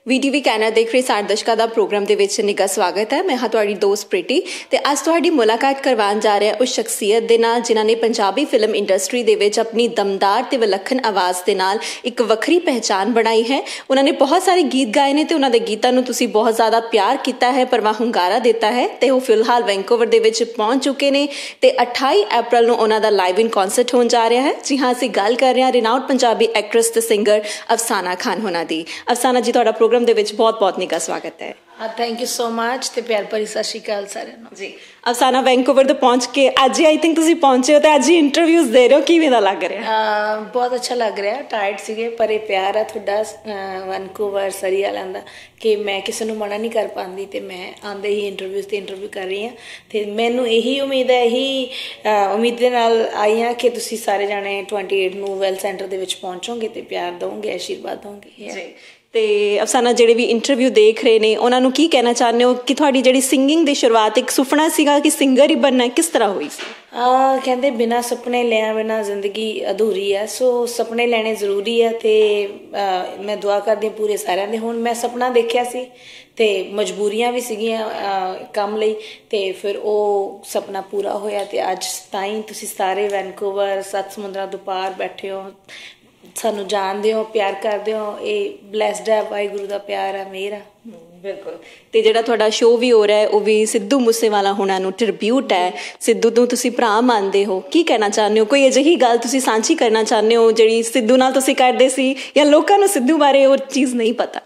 VTV Canada ਦੇਖ ਰਹੇ ਸਾਰੇ ਦਰਸ਼ਕਾਂ ਦਾ ਪ੍ਰੋਗਰਾਮ ਦੇ ਵਿੱਚ ਨਿੱਘਾ ਸਵਾਗਤ ਹੈ। ਮੈਂ ਹਾਂ ਤੁਹਾਡੀ ਦੋਸਤ ਪ੍ਰੀਤੀ ਤੇ ਅੱਜ ਤੁਹਾਡੀ ਮੁਲਾਕਾਤ ਕਰਵਾਉਣ ਜਾ ਰਿਹਾ ਉਸ ਸ਼ਖਸੀਅਤ ਦੇ ਨਾਲ ਜਿਨ੍ਹਾਂ ਨੇ ਪੰਜਾਬੀ ਫਿਲਮ ਇੰਡਸਟਰੀ ਦੇ ਵਿੱਚ ਆਪਣੀ ਦਮਦਾਰ ਤੇ ਵਿਲੱਖਣ ਆਵਾਜ਼ ਦੇ ਨਾਲ ਇੱਕ ਵੱਖਰੀ ਪਹਿਚਾਨ ਬਣਾਈ ਹੈ। ਉਹਨਾਂ ਨੇ ਬਹੁਤ ਸਾਰੇ ਗੀਤ ਗਾਏ ਨੇ ਤੇ ਉਹਨਾਂ ਦੇ ਗੀਤਾਂ ਨੂੰ ਤੁਸੀਂ ਬਹੁਤ ਜ਼ਿਆਦਾ ਪਿਆਰ ਕੀਤਾ ਹੈ, ਪਰਵਾਹ ਹੁੰਗਾਰਾ ਦਿੱਤਾ ਹੈ ਤੇ ਉਹ ਫਿਲਹਾਲ ਵੈਂਕੂਵਰ ਦੇ ਵਿੱਚ ਪਹੁੰਚ ਚੁੱਕੇ ਨੇ ਤੇ 28 ਅਪ੍ਰੈਲ ਨੂੰ ਉਹਨਾਂ ਦਾ ਲਾਈਵ ਇਨ ਕਨਸਰਟ ਹੋਣ ਜਾ ਰਿਹਾ ਹੈ। ਜੀ ਹਾਂ, ਅਸੀਂ ਗੱਲ ਕਰ ਰਹੇ ਹਾਂ ਰਿਨਾਊਡ ਪੰਜਾਬੀ ਐਕਟਰੈਸ ਤੇ ਸਿੰਗਰ ਅਫਸਾਨਾ ਖਾਨ ਹੋਣਾ ਦੀ। ਅਫਸਾਨਾ ਜੀ, ਤੁਹਾਡਾ ਪ੍ਰੋਗਰਾਮ ਦੇ ਵਿੱਚ ਬਹੁਤ ਨਿੱਘਾ ਸਵਾਗਤ ਹੈ। ਥੈਂਕ ਯੂ ਸੋ ਮਚ ਤੇ ਪਿਆਰ ਭਰੀ ਸਤਿ ਸ਼੍ਰੀ ਅਕਾਲ ਸਾਰਿਆਂ ਨੂੰ। ਜੀ ਅਫਸਾਨਾ, ਵੈਂਕੂਵਰ ਤੋਂ ਪਹੁੰਚ ਕੇ ਅੱਜ ਹੀ ਆਈ ਥਿੰਕ ਤੁਸੀਂ ਪਹੁੰਚੇ ਹੋ ਤੇ ਅੱਜ ਹੀ ਇੰਟਰਵਿਊਜ਼ ਦੇ ਰਹੇ ਹੋ, ਕਿਵੇਂ ਦਾ ਲੱਗ ਰਿਹਾ? ਬਹੁਤ ਅੱਛਾ ਲੱਗ ਰਿਹਾ। ਟਾਇਰਡ ਸੀਗੇ ਪਰ ਇਹ ਪਿਆਰ ਆ ਤੁਹਾਡਾ ਵੈਂਕੂਵਰ ਸਰੀ ਵਾਲਿਆਂ ਦਾ ਕਿ ਮੈਂ ਕਿਸੇ ਨੂੰ ਮਨਾ ਨਹੀਂ ਕਰ ਪਾਉਂਦੀ ਤੇ ਮੈਂ ਆਉਂਦੇ ਹੀ ਇੰਟਰਵਿਊਜ਼ ਤੇ ਇੰਟਰਵਿਊ ਕਰ ਰਹੀ ਹਾਂ ਤੇ ਮੈਨੂੰ ਇਹੀ ਉਮੀਦ ਹੈ, ਇਹੀ ਉਮੀਦ ਦੇ ਨਾਲ ਆਈ ਹਾਂ ਕਿ ਤੁਸੀਂ ਸਾਰੇ ਜਾਣੇ 28 ਨੂੰ ਵੈਲ ਸੈਂਟਰ ਦੇ ਵਿੱਚ ਪਹੁੰਚੋਗੇ ਤੇ ਪਿਆਰ ਦਵੋਗੇ, ਆਸ਼ੀਰਵਾਦ ਦਵੋਗੇ। ਜੀ ਤੇ ਅਫਸਾਨਾ, ਜਿਹੜੇ ਵੀ ਇੰਟਰਵਿਊ ਦੇਖ ਰਹੇ ਨੇ ਉਹਨਾਂ ਨੂੰ ਕੀ ਕਹਿਣਾ ਚਾਹੁੰਦੇ ਹੋ ਕਿ ਤੁਹਾਡੀ ਜਿਹੜੀ ਸਿੰਗਿੰਗ ਦੀ ਸ਼ੁਰੂਆਤ ਇੱਕ ਸੁਪਨਾ ਸੀਗਾ ਕਿ ਸਿੰਗਰ ਹੀ ਬਣਨਾ, ਕਿਸ ਤਰ੍ਹਾਂ ਹੋਈ ਸੀ? ਕਹਿੰਦੇ ਬਿਨਾਂ ਸੁਪਨੇ ਲਿਆ ਬਿਨਾਂ ਜ਼ਿੰਦਗੀ ਅਧੂਰੀ ਹੈ। ਸੋ ਸੁਪਨੇ ਲੈਣੇ ਜ਼ਰੂਰੀ ਹੈ ਤੇ ਮੈਂ ਦੁਆ ਕਰਦੀ ਪੂਰੇ ਸਾਰਿਆਂ ਦੇ। ਹੁਣ ਮੈਂ ਸੁਪਨਾ ਦੇਖਿਆ ਸੀ ਤੇ ਮਜਬੂਰੀਆਂ ਵੀ ਸੀਗੀਆਂ ਕੰਮ ਲਈ ਤੇ ਫਿਰ ਉਹ ਸੁਪਨਾ ਪੂਰਾ ਹੋਇਆ ਤੇ ਅੱਜ ਤਾਈਂ ਤੁਸੀਂ ਸਾਰੇ ਵੈਨਕੂਵਰ 7 ਸਮੁੰਦਰਾਂ ਤੋਂ ਪਾਰ ਬੈਠੇ ਹੋ, ਸਾਨੂੰ ਜਾਣਦੇ ਹੋ, ਪਿਆਰ ਕਰਦੇ ਹੋ। ਇਹ ਬਲੈਸਡ ਹੈ, ਵਾਹਿਗੁਰੂ ਦਾ ਪਿਆਰ ਹੈ, ਮਿਹਰ ਹੈ। ਬਿਲਕੁਲ। ਤੇ ਜਿਹੜਾ ਤੁਹਾਡਾ ਸ਼ੋਅ ਵੀ ਹੋ ਰਿਹਾ ਹੈ ਉਹ ਵੀ ਸਿੱਧੂ ਮੂਸੇਵਾਲਾ ਹੋਣਾ ਨੂੰ ਟ੍ਰਿਬਿਊਟ ਹੈ। ਸਿੱਧੂ ਨੂੰ ਤੁਸੀਂ ਭਰਾ ਮੰਨਦੇ ਹੋ, ਕੀ ਕਹਿਣਾ ਚਾਹੁੰਦੇ ਹੋ? ਕੋਈ ਅਜਿਹੀ ਗੱਲ ਤੁਸੀਂ ਸਾਂਝੀ ਕਰਨਾ ਚਾਹੁੰਦੇ ਹੋ ਜਿਹੜੀ ਸਿੱਧੂ ਨਾਲ ਤੁਸੀਂ ਕਰਦੇ ਸੀ ਜਾਂ ਲੋਕਾਂ ਨੂੰ ਸਿੱਧੂ ਬਾਰੇ ਉਹ ਚੀਜ਼ ਨਹੀਂ ਪਤਾ?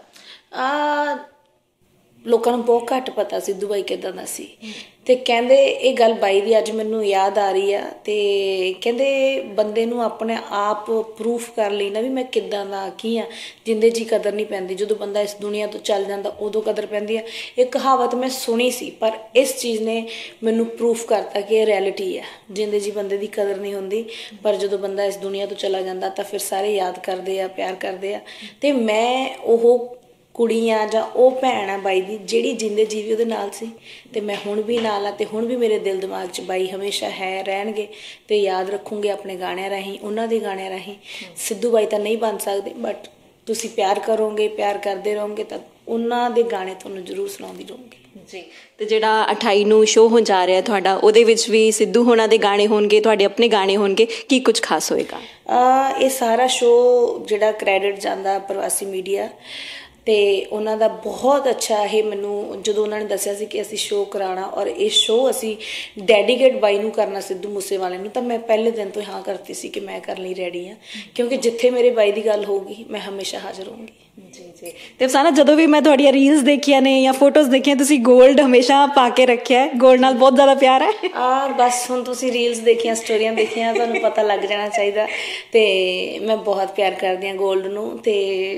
ਲੋਕਾਂ ਨੂੰ ਬਹੁਤ ਘੱਟ ਪਤਾ ਸਿੱਧੂ ਬਾਈ ਕਿੱਦਾਂ ਦਾ ਸੀ ਤੇ ਕਹਿੰਦੇ ਇਹ ਗੱਲ ਬਾਈ ਦੀ ਅੱਜ ਮੈਨੂੰ ਯਾਦ ਆ ਰਹੀ ਆ ਤੇ ਕਹਿੰਦੇ ਬੰਦੇ ਨੂੰ ਆਪਣੇ ਆਪ ਪ੍ਰੂਫ ਕਰ ਲਈ ਨਾ ਵੀ ਮੈਂ ਕਿੱਦਾਂ ਦਾ ਕੀ ਆ, ਜਿੰਦੇ ਜੀ ਕਦਰ ਨਹੀਂ ਪੈਂਦੀ, ਜਦੋਂ ਬੰਦਾ ਇਸ ਦੁਨੀਆ ਤੋਂ ਚੱਲ ਜਾਂਦਾ ਉਦੋਂ ਕਦਰ ਪੈਂਦੀ ਆ। ਇਹ ਕਹਾਵਤ ਮੈਂ ਸੁਣੀ ਸੀ ਪਰ ਇਸ ਚੀਜ਼ ਨੇ ਮੈਨੂੰ ਪ੍ਰੂਫ ਕਰਤਾ ਕਿ ਇਹ ਰਿਐਲਿਟੀ ਆ। ਜਿੰਦੇ ਜੀ ਬੰਦੇ ਦੀ ਕਦਰ ਨਹੀਂ ਹੁੰਦੀ ਪਰ ਜਦੋਂ ਬੰਦਾ ਇਸ ਦੁਨੀਆ ਤੋਂ ਚਲਾ ਜਾਂਦਾ ਤਾਂ ਫਿਰ ਸਾਰੇ ਯਾਦ ਕਰਦੇ ਆ, ਪਿਆਰ ਕਰਦੇ ਆ। ਤੇ ਮੈਂ ਉਹ ਕੁੜੀ ਆ ਜਾਂ ਉਹ ਭੈਣ ਆ ਬਾਈ ਦੀ ਜਿਹੜੀ ਜਿੰਦੇ ਜੀ ਵੀ ਉਹਦੇ ਨਾਲ ਸੀ ਤੇ ਮੈਂ ਹੁਣ ਵੀ ਨਾਲ ਆ ਤੇ ਹੁਣ ਵੀ ਮੇਰੇ ਦਿਲ ਦਿਮਾਗ 'ਚ ਬਾਈ ਹਮੇਸ਼ਾ ਹੈ, ਰਹਿਣਗੇ ਤੇ ਯਾਦ ਰੱਖੂੰਗੇ ਆਪਣੇ ਗਾਣਿਆਂ ਰਾਹੀਂ, ਉਹਨਾਂ ਦੇ ਗਾਣਿਆਂ ਰਾਹੀਂ। ਸਿੱਧੂ ਬਾਈ ਤਾਂ ਨਹੀਂ ਬਣ ਸਕਦੇ ਬਟ ਤੁਸੀਂ ਪਿਆਰ ਕਰੋਗੇ, ਪਿਆਰ ਕਰਦੇ ਰਹੋਗੇ ਤਾਂ ਉਹਨਾਂ ਦੇ ਗਾਣੇ ਤੁਹਾਨੂੰ ਜ਼ਰੂਰ ਸੁਣਾਉਂਦੀ ਰਹੂੰਗੀ। ਜੀ ਤੇ ਜਿਹੜਾ 28 ਨੂੰ ਸ਼ੋਅ ਹੋਣ ਜਾ ਰਿਹਾ ਤੁਹਾਡਾ, ਉਹਦੇ ਵਿੱਚ ਵੀ ਸਿੱਧੂ ਹੋਣਾ ਦੇ ਗਾਣੇ ਹੋਣਗੇ, ਤੁਹਾਡੇ ਆਪਣੇ ਗਾਣੇ ਹੋਣਗੇ, ਕੀ ਕੁਝ ਖਾਸ ਹੋਏਗਾ? ਇਹ ਸਾਰਾ ਸ਼ੋਅ ਜਿਹੜਾ ਕ੍ਰੈਡਿਟ ਜਾਂਦਾ ਪ੍ਰਵਾਸੀ ਮੀਡੀਆ ਤੇ ਉਹਨਾਂ ਦਾ ਬਹੁਤ ਅੱਛਾ। ਇਹ ਮੈਨੂੰ ਜਦੋਂ ਉਹਨਾਂ ਨੇ ਦੱਸਿਆ ਸੀ ਕਿ ਅਸੀਂ ਸ਼ੋਅ ਕਰਾਉਣਾ ਔਰ ਇਹ ਸ਼ੋਅ ਅਸੀਂ ਡੈਡੀਕੇਟ ਬਾਈ ਨੂੰ ਕਰਨਾ ਸਿੱਧੂ ਮੂਸੇਵਾਲੇ ਨੂੰ, ਤਾਂ ਮੈਂ ਪਹਿਲੇ ਦਿਨ ਤੋਂ ਹਾਂ ਕਰਤੀ ਸੀ ਕਿ ਮੈਂ ਕਰਨ ਲਈ ਰੈਡੀ ਹਾਂ ਕਿਉਂਕਿ ਜਿੱਥੇ ਮੇਰੇ ਬਾਈ ਦੀ ਗੱਲ ਹੋਊਗੀ ਮੈਂ ਹਮੇਸ਼ਾ ਹਾਜ਼ਰ ਹੋਊਂਗੀ। ਜੀ ਤੇ ਅਫਸਾਨਾ, ਜਦੋਂ ਵੀ ਮੈਂ ਤੁਹਾਡੀਆਂ ਰੀਲਸ ਦੇਖੀਆਂ ਨੇ ਜਾਂ ਫੋਟੋਜ਼ ਦੇਖੀਆਂ, ਤੁਸੀਂ ਗੋਲਡ ਹਮੇਸ਼ਾ ਪਾ ਕੇ ਰੱਖਿਆ ਹੈ। ਗੋਲਡ ਨਾਲ ਬਹੁਤ ਜ਼ਿਆਦਾ ਪਿਆਰ ਹੈ? ਬਸ ਹੁਣ ਤੁਸੀਂ ਰੀਲਸ ਦੇਖੀਆਂ, ਸਟੋਰੀਆਂ ਦੇਖੀਆਂ, ਤੁਹਾਨੂੰ ਪਤਾ ਲੱਗ ਜਾਣਾ ਚਾਹੀਦਾ ਤੇ ਮੈਂ ਬਹੁਤ ਪਿਆਰ ਕਰਦੀ ਹਾਂ ਗੋਲਡ ਨੂੰ ਤੇ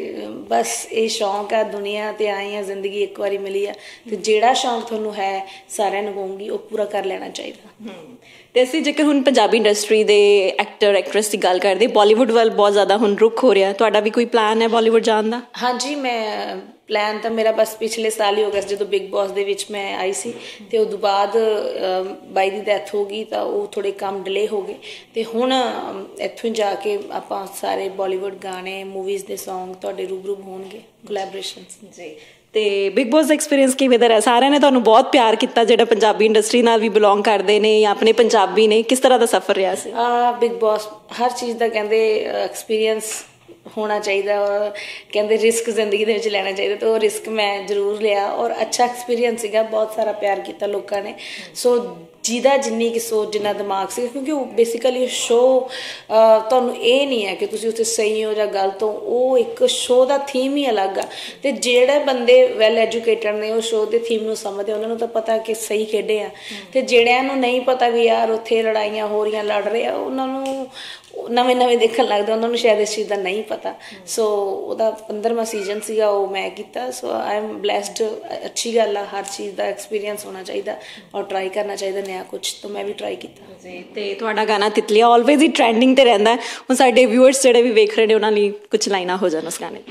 ਬਸ ਇਹ ਸ਼ੌਂਕ ਆ। ਦੁਨੀਆ ਤੇ ਆਈ ਆ, ਜ਼ਿੰਦਗੀ ਇੱਕ ਵਾਰੀ ਮਿਲੀ ਆ ਤੇ ਜਿਹੜਾ ਸ਼ੌਂਕ ਤੁਹਾਨੂੰ ਹੈ ਸਾਰਿਆਂ ਨੂੰ ਕਹੂੰਗੀ ਉਹ ਪੂਰਾ ਕਰ ਲੈਣਾ ਚਾਹੀਦਾ। ਤੇ ਅਸੀਂ ਜੇਕਰ ਹੁਣ ਪੰਜਾਬੀ ਇੰਡਸਟਰੀ ਦੇ ਐਕਟਰ ਐਕਟਰੈਸ ਦੀ ਗੱਲ ਕਰਦੇ, ਬਾਲੀਵੁੱਡ ਵੱਲ ਬਹੁਤ ਜ਼ਿਆਦਾ ਹੁਣ ਰੁੱਖ ਹੋ ਰਿਹਾ, ਤੁਹਾਡਾ ਵੀ ਕੋਈ ਪਲਾਨ ਹੈ ਬਾਲੀਵੁੱਡ ਜਾਣ ਦਾ? ਹਾਂਜੀ, ਮੈਂ ਪਲਾਨ ਤਾਂ ਮੇਰਾ ਬਸ ਪਿਛਲੇ ਸਾਲ ਹੀ ਹੋ ਗਿਆ ਜਦੋਂ ਬਿਗ ਬੌਸ ਦੇ ਵਿੱਚ ਮੈਂ ਆਈ ਸੀ ਤੇ ਉਦੋਂ ਬਾਅਦ ਬਾਈ ਦੀ ਡੈਥ ਹੋ ਗਈ ਤਾਂ ਉਹ ਥੋੜੇ ਕੰਮ ਡਿਲੇ ਹੋ ਗਏ ਤੇ ਹੁਣ ਇੱਥੋਂ ਜਾ ਕੇ ਆਪਾਂ ਸਾਰੇ ਬਾਲੀਵੁੱਡ ਗਾਣੇ, ਮੂਵੀਜ਼ ਦੇ ਸੌਂਗ ਤੁਹਾਡੇ ਰੂਬਰੂ ਹੋਣਗੇ, ਕੋਲੈਬੋਰੇਸ਼ਨਸ। ਜੀ ਤੇ ਬਿਗ ਬੌਸ ਦਾ ਐਕਸਪੀਰੀਅੰਸ ਕਿਵੇਂ ਦਾ ਰਿਹਾ? ਸਾਰਿਆਂ ਨੇ ਤੁਹਾਨੂੰ ਬਹੁਤ ਪਿਆਰ ਕੀਤਾ ਜਿਹੜਾ ਪੰਜਾਬੀ ਇੰਡਸਟਰੀ ਨਾਲ ਵੀ ਬਿਲੋਂਗ ਕਰਦੇ ਨੇ ਜਾਂ ਆਪਣੇ ਪੰਜਾਬੀ ਨੇ, ਕਿਸ ਤਰ੍ਹਾਂ ਦਾ ਸਫ਼ਰ ਰਿਹਾ ਸੀ? ਬਿਗ ਬੌਸ ਹਰ ਚੀਜ਼ ਦਾ ਕਹਿੰਦੇ ਐਕਸਪੀਰੀਅੰਸ ਹੋਣਾ ਚਾਹੀਦਾ, ਕਹਿੰਦੇ ਰਿਸਕ ਜ਼ਿੰਦਗੀ ਦੇ ਵਿੱਚ ਲੈਣਾ ਚਾਹੀਦਾ ਤੇ ਉਹ ਰਿਸਕ ਮੈਂ ਜ਼ਰੂਰ ਲਿਆ ਔਰ ਅੱਛਾ ਐਕਸਪੀਰੀਅੰਸ ਸੀਗਾ। ਬਹੁਤ ਸਾਰਾ ਪਿਆਰ ਕੀਤਾ ਲੋਕਾਂ ਨੇ। ਸੋ ਜਿਹਦਾ ਜਿੰਨੀ ਕਿ ਸੋਚ, ਜਿੰਨਾ ਦਿਮਾਗ ਸੀ, ਕਿਉਂਕਿ ਉਹ ਬੇਸਿਕਲੀ ਸ਼ੋਅ ਤੁਹਾਨੂੰ ਇਹ ਨਹੀਂ ਹੈ ਕਿ ਤੁਸੀਂ ਉੱਥੇ ਸਹੀ ਹੋ ਜਾਂ ਗਲਤ ਹੋ, ਉਹ ਇੱਕ ਸ਼ੋਅ ਦਾ ਥੀਮ ਹੀ ਅਲੱਗ ਆ ਤੇ ਜਿਹੜੇ ਬੰਦੇ ਵੈਲ ਐਜੂਕੇਟਡ ਨੇ ਉਹ ਸ਼ੋਅ ਦੇ ਥੀਮ ਨੂੰ ਸਮਝਦੇ, ਉਹਨਾਂ ਨੂੰ ਤਾਂ ਪਤਾ ਕਿ ਸਹੀ ਖੇਡੇ ਆ ਤੇ ਜਿਹੜਿਆਂ ਨੂੰ ਨਹੀਂ ਪਤਾ ਵੀ ਯਾਰ ਉੱਥੇ ਲੜਾਈਆਂ ਹੋ ਰਹੀਆਂ, ਲੜ ਰਹੇ ਆ, ਉਹਨਾਂ ਨੂੰ ਨਵੇਂ ਦੇਖਣ ਲੱਗਦਾ, ਉਹਨਾਂ ਨੂੰ ਸ਼ਾਇਦ ਇਸ ਚੀਜ਼ ਦਾ ਨਹੀਂ ਪਤਾ। ਸੋ ਉਹਦਾ 15ਵਾਂ ਸੀਜ਼ਨ ਸੀਗਾ, ਉਹ ਮੈਂ ਕੀਤਾ। So I am blessed. ਅੱਛੀ ਗੱਲ ਆ, ਹਰ ਚੀਜ਼ ਦਾ ਐਕਸਪੀਰੀਅੰਸ ਹੋਣਾ ਚਾਹੀਦਾ ਔਰ ਟਰਾਈ ਕਰਨਾ ਚਾਹੀਦਾ ਨया ਕੁਛ, ਤਾਂ ਮੈਂ ਵੀ ਟਰਾਈ ਕੀਤਾ। ਜੀ ਤੇ ਤੁਹਾਡਾ ਗਾਣਾ ਤਿਤਲੀਆਂ ਆਲਵੇਜ਼ ਹੀ ਟ੍ਰੈਂਡਿੰਗ ਤੇ ਰਹਿੰਦਾ। ਹੁਣ ਸਾਡੇ ਵਿਊਅਰਸ ਜਿਹੜੇ ਵੀ ਵੇਖ ਰਹੇ ਨੇ ਉਹਨਾਂ ਲਈ ਕੁਛ ਲਾਈਨਾਂ ਹੋ ਜਾਣ ਉਸ ਗਾਣੇ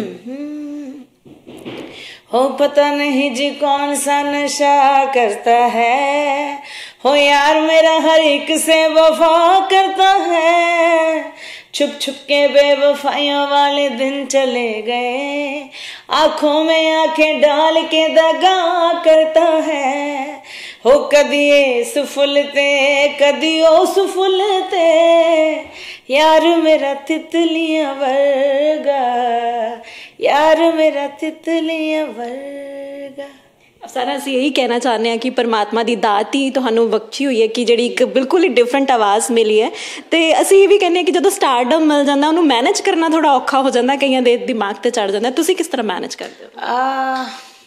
हो पता नहीं जी कौन सा नशा करता है, हो यार मेरा हर एक से वफा करता है, छुप छुप के बेवफाइयों वाले दिन चले गए, आंखों में आंखें डाल के दगा करता है, हो कदी ये सुफुलते कदी ओ सुफुलते, यार मेरा तितलियां वर्गा, यार मेरा तितलियां वर्गा। ਅਫਸਾਨਾ ਅਸੀਂ ਇਹੀ ਕਹਿਣਾ ਚਾਹੁੰਦੇ ਹਾਂ ਕਿ ਪਰਮਾਤਮਾ ਦੀ ਦਾਤ ਹੀ ਤੁਹਾਨੂੰ ਬਖਸ਼ੀ ਹੋਈ ਹੈ ਕਿ ਜਿਹੜੀ ਇੱਕ ਬਿਲਕੁਲ ਹੀ ਡਿਫਰੈਂਟ ਆਵਾਜ਼ ਮਿਲੀ ਹੈ। ਤੇ ਅਸੀਂ ਇਹ ਵੀ ਕਹਿੰਦੇ ਹਾਂ ਕਿ ਜਦੋਂ ਸਟਾਰਡਮ ਮਿਲ ਜਾਂਦਾ ਉਹਨੂੰ ਮੈਨੇਜ ਕਰਨਾ ਥੋੜਾ ਔਖਾ ਹੋ ਜਾਂਦਾ, ਕਈਆਂ ਦੇ ਦਿਮਾਗ ਤੇ ਚੜ ਜਾਂਦਾ। ਤੁਸੀਂ ਕਿਸ ਤਰ੍ਹਾਂ ਮੈਨੇਜ ਕਰਦੇ ਹੋ?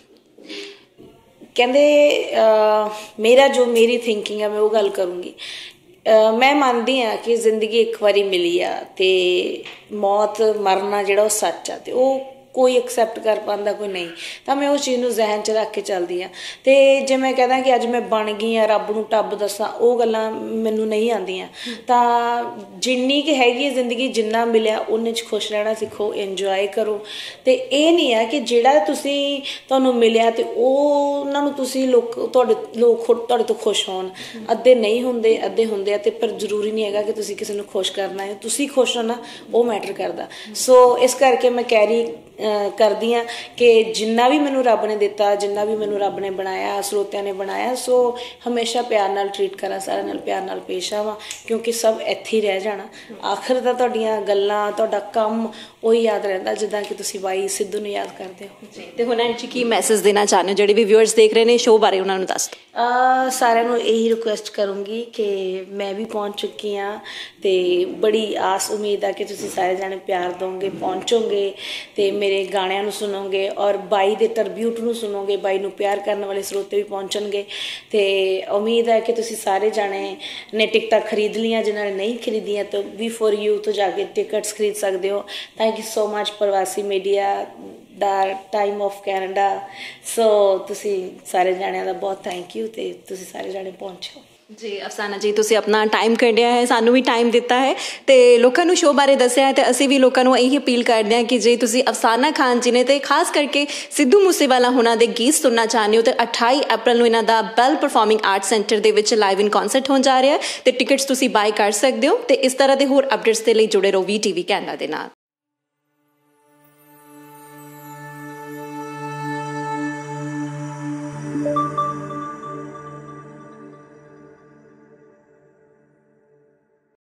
ਕਹਿੰਦੇ ਮੇਰਾ ਜੋ ਮੇਰੀ ਥਿੰਕਿੰਗ ਹੈ ਮੈਂ ਉਹ ਗੱਲ ਕਰੂੰਗੀ। ਮੈਂ ਮੰਨਦੀ ਹਾਂ ਕਿ ਜ਼ਿੰਦਗੀ ਇੱਕ ਵਾਰੀ ਮਿਲੀ ਆ ਤੇ ਮੌਤ ਮਰਨਾ ਜਿਹੜਾ ਉਹ ਸੱਚ ਆ ਤੇ ਉਹ ਕੋਈ ਐਕਸੈਪਟ ਕਰ ਪਾਉਂਦਾ, ਕੋਈ ਨਹੀਂ। ਤਾਂ ਮੈਂ ਉਸ ਚੀਜ਼ ਨੂੰ ਜ਼ਹਿਨ 'ਚ ਰੱਖ ਕੇ ਚੱਲਦੀ ਹਾਂ। ਅਤੇ ਜੇ ਮੈਂ ਕਹਿ ਦਾਂ ਕਿ ਅੱਜ ਮੈਂ ਬਣ ਗਈ ਹਾਂ, ਰੱਬ ਨੂੰ ਟੱਬ ਦੱਸਾਂ, ਉਹ ਗੱਲਾਂ ਮੈਨੂੰ ਨਹੀਂ ਆਉਂਦੀਆਂ। ਤਾਂ ਜਿੰਨੀ ਕੁ ਹੈਗੀ ਹੈ ਜ਼ਿੰਦਗੀ, ਜਿੰਨਾ ਮਿਲਿਆ ਉਹਨੇ 'ਚ ਖੁਸ਼ ਰਹਿਣਾ ਸਿੱਖੋ, ਇੰਜੋਏ ਕਰੋ। ਅਤੇ ਇਹ ਨਹੀਂ ਹੈ ਕਿ ਜਿਹੜਾ ਤੁਹਾਨੂੰ ਮਿਲਿਆ ਅਤੇ ਉਹਨਾਂ ਨੂੰ ਤੁਸੀਂ ਲੋਕ ਤੁਹਾਡੇ ਤੋਂ ਖੁਸ਼ ਹੋਣ। ਅੱਧੇ ਨਹੀਂ ਹੁੰਦੇ, ਅੱਧੇ ਹੁੰਦੇ ਆ। ਅਤੇ ਪਰ ਜ਼ਰੂਰੀ ਨਹੀਂ ਹੈਗਾ ਕਿ ਤੁਸੀਂ ਕਿਸੇ ਨੂੰ ਖੁਸ਼ ਕਰਨਾ ਹੈ, ਤੁਸੀਂ ਖੁਸ਼ ਹੋਣਾ ਉਹ ਮੈਟਰ ਕਰਦਾ। ਸੋ ਇਸ ਕਰਕੇ ਮੈਂ ਕਰਦੀ ਹਾਂ ਕਿ ਜਿੰਨਾ ਵੀ ਮੈਨੂੰ ਰੱਬ ਨੇ ਦਿੱਤਾ, ਜਿੰਨਾ ਵੀ ਮੈਨੂੰ ਰੱਬ ਨੇ ਬਣਾਇਆ, ਸਰੋਤਿਆਂ ਨੇ ਬਣਾਇਆ, ਸੋ ਹਮੇਸ਼ਾ ਪਿਆਰ ਨਾਲ ਟਰੀਟ ਕਰਾਂ, ਸਾਰਿਆਂ ਨਾਲ ਪਿਆਰ ਨਾਲ ਪੇਸ਼ ਆਵਾਂ, ਕਿਉਂਕਿ ਸਭ ਇੱਥੇ ਹੀ ਰਹਿ ਜਾਣਾ। ਆਖਰ ਤਾਂ ਤੁਹਾਡੀਆਂ ਗੱਲਾਂ, ਤੁਹਾਡਾ ਕੰਮ ਉਹੀ ਯਾਦ ਰਹਿੰਦਾ ਜਿੱਦਾਂ ਕਿ ਤੁਸੀਂ ਬਾਈ ਸਿੱਧੂ ਨੂੰ ਯਾਦ ਕਰਦੇ ਹੋ। ਅਤੇ ਹੁਣ ਇਹ 'ਚ ਕੀ ਮੈਸੇਜ ਦੇਣਾ ਚਾਹੁੰਦੇ ਹੋ ਜਿਹੜੇ ਵੀ ਵਿਊਅਰਸ ਦੇਖ ਰਹੇ ਨੇ ਸ਼ੋਅ ਬਾਰੇ, ਉਹਨਾਂ ਨੂੰ ਦੱਸ ਦਿਓ। ਸਾਰਿਆਂ ਨੂੰ ਇਹੀ ਰਿਕੁਐਸਟ ਕਰੂੰਗੀ ਕਿ ਮੈਂ ਵੀ ਪਹੁੰਚ ਚੁੱਕੀ ਹਾਂ ਅਤੇ ਬੜੀ ਆਸ ਉਮੀਦ ਆ ਕਿ ਤੁਸੀਂ ਸਾਰੇ ਜਾਣੇ ਪਿਆਰ ਦਿਓਗੇ, ਪਹੁੰਚੋਗੇ ਅਤੇ ਮੇਰੇ ਗਾਣਿਆਂ ਨੂੰ ਸੁਣੋਗੇ ਔਰ ਬਾਈ ਦੇ ਟਰਬਿਊਟ ਨੂੰ ਸੁਣੋਗੇ। ਬਾਈ ਨੂੰ ਪਿਆਰ ਕਰਨ ਵਾਲੇ ਸਰੋਤੇ ਵੀ ਪਹੁੰਚਣਗੇ ਅਤੇ ਉਮੀਦ ਹੈ ਕਿ ਤੁਸੀਂ ਸਾਰੇ ਜਾਣੇ ਨੇ ਟਿਕਟਾਂ ਖਰੀਦ ਲਈਆਂ, ਜਿਨ੍ਹਾਂ ਨੇ ਨਹੀਂ ਖਰੀਦੀਆਂ ਤਾਂ V4U ਤੋਂ ਜਾ ਕੇ ਟਿਕਟਸ ਖਰੀਦ ਸਕਦੇ ਹੋ। ਥੈਂਕ ਯੂ ਸੋ ਮਚ ਪ੍ਰਵਾਸੀ ਮੀਡੀਆ ਦਾ, ਟਾਈਮ ਆਫ ਕੈਨੇਡਾ। ਸੋ ਤੁਸੀਂ ਸਾਰੇ ਜਾਣਿਆਂ ਦਾ ਬਹੁਤ ਥੈਂਕ ਯੂ ਅਤੇ ਤੁਸੀਂ ਸਾਰੇ ਜਾਣੇ ਪਹੁੰਚੋ। ਜੀ ਅਫਸਾਨਾ ਜੀ, ਤੁਸੀਂ ਆਪਣਾ ਟਾਈਮ ਕੱਢਿਆ ਹੈ, ਸਾਨੂੰ ਵੀ ਟਾਈਮ ਦਿੱਤਾ ਹੈ ਅਤੇ ਲੋਕਾਂ ਨੂੰ ਸ਼ੋਅ ਬਾਰੇ ਦੱਸਿਆ ਹੈ। ਅਤੇ ਅਸੀਂ ਵੀ ਲੋਕਾਂ ਨੂੰ ਇਹੀ ਅਪੀਲ ਕਰਦੇ ਹਾਂ ਕਿ ਜੇ ਤੁਸੀਂ ਅਫਸਾਨਾ ਖਾਨ ਜੀ ਨੇ ਅਤੇ ਖਾਸ ਕਰਕੇ ਸਿੱਧੂ ਮੂਸੇਵਾਲਾ ਉਹਨਾਂ ਦੇ ਗੀਤ ਸੁਣਨਾ ਚਾਹੁੰਦੇ ਹੋ ਤਾਂ 28 ਅਪ੍ਰੈਲ ਨੂੰ ਇਹਨਾਂ ਦਾ ਬੈਲ ਪਰਫੋਰਮਿੰਗ ਆਰਟ ਸੈਂਟਰ ਦੇ ਵਿੱਚ ਲਾਈਵ ਇਨ ਕਨਸਰਟ ਹੋਣ ਜਾ ਰਿਹਾ ਹੈ ਅਤੇ ਟਿਕਟਸ ਤੁਸੀਂ ਬਾਏ ਕਰ ਸਕਦੇ ਹੋ। ਅਤੇ ਇਸ ਤਰ੍ਹਾਂ ਦੇ ਹੋਰ ਅਪਡੇਟਸ ਦੇ ਲਈ ਜੁੜੇ ਰਹੋ VTV ਕੈਨੇਡਾ ਦੇ ਨਾਲ।